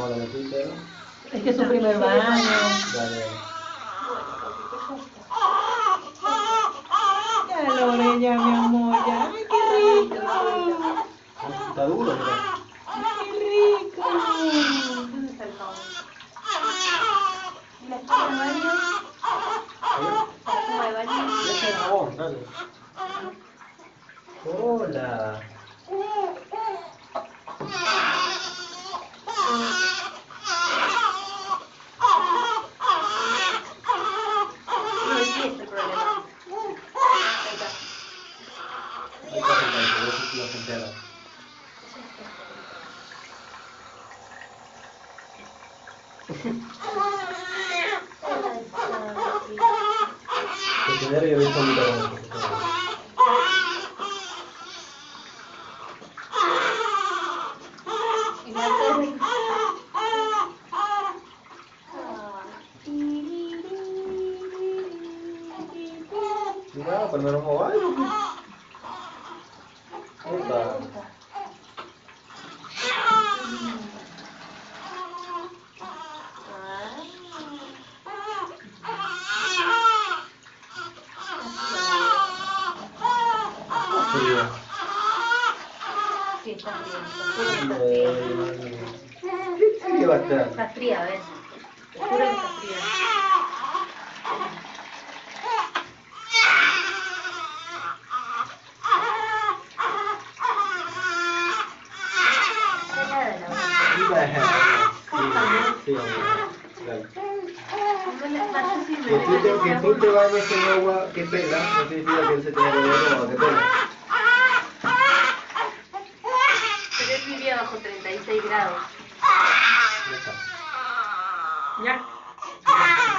lo metiste, ¿no? Es que es su primer baño. Dale. Ya lo oré, ya, mi amor, ya. ¡Ay, qué rico! Está duro, mira. ¡Qué rico! ¿Dónde está el jabón? ¿Y la espuma de baño? ¿La espuma de baño? Deja el jabón, dale. Hola. No, sí es el problema. Ahí está. Ahí está sentadito, yo sí lo senté ahora. El primero yo vi con mi cabeza. Y la torre. Mira, pero no lo muevo. Ay, Opa. Frío. Sí, está fría. Te juro que está fría. ¿Qué frío va a estar? Está fría, ¿ves? Te juro que está fría. Sí, claro. No sé si me Que tú te bañes en agua que pela, no significa que él se tenga que bañar en agua que pela. Pero él vivía bajo 36 grados. Ya está. Ya.